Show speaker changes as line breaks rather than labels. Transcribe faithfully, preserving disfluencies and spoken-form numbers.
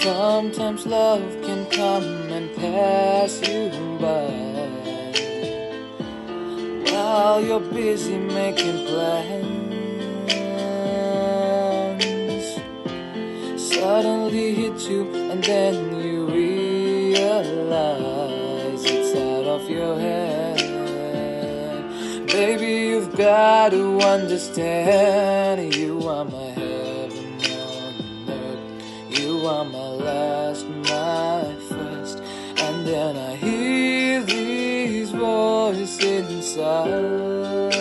Sometimes love can come and pass you by while you're busy making plans. Suddenly hit you and then you realize it's out of your head. Baby, you've got to understand, you are my heaven on earth. You are my last, my first. And then I hear these voices inside.